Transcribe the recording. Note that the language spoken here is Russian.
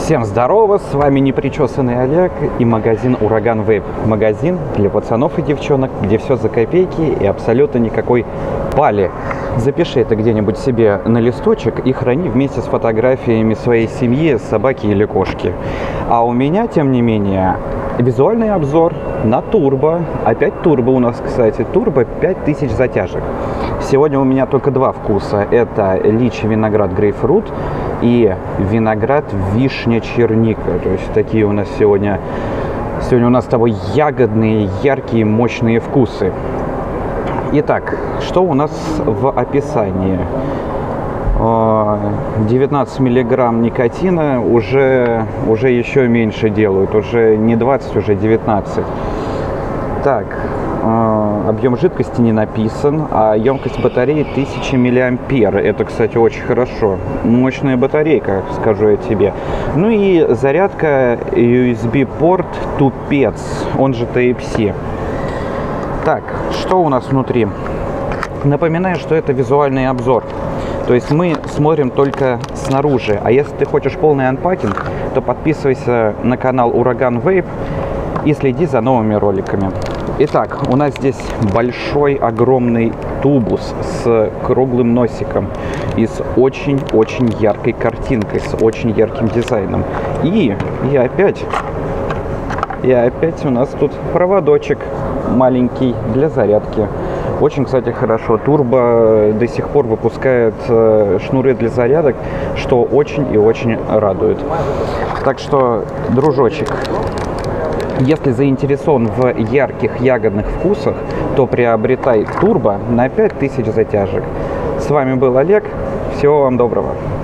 Всем здорово, с вами непричесанный Олег и магазин Ураган Вейп. Магазин для пацанов и девчонок, где все за копейки и абсолютно никакой пали. Запиши это где-нибудь себе на листочек и храни вместе с фотографиями своей семьи, собаки или кошки. А у меня, тем не менее, визуальный обзор на турбо. Опять турбо у нас, кстати. Турбо 5000 затяжек. Сегодня у меня только два вкуса. Это личи, виноград, грейпфрут и виноград, вишня, черника. То есть такие у нас сегодня у нас с тобой ягодные, яркие, мощные вкусы. Итак, что у нас в описании? 19 миллиграмм никотина, уже еще меньше делают, уже не 20, уже 19. Так, объем жидкости не написан, а емкость батареи 1000 миллиампер. Это, кстати, очень хорошо. Мощная батарейка, скажу я тебе. Ну и зарядка USB-порт тупец, он же Type-C. Так, что у нас внутри? Напоминаю, что это визуальный обзор. То есть мы смотрим только снаружи. А если ты хочешь полный анпакинг, то подписывайся на канал Ураган Вейп и следи за новыми роликами. Итак, у нас здесь большой, огромный тубус с круглым носиком и с очень-очень яркой картинкой, с очень ярким дизайном. И опять у нас тут проводочек маленький для зарядки. Очень, кстати, хорошо. Турбо до сих пор выпускает шнуры для зарядок, что очень и очень радует. Так что, дружочек, если заинтересован в ярких ягодных вкусах, то приобретай турбо на 5000 затяжек. С вами был Олег. Всего вам доброго.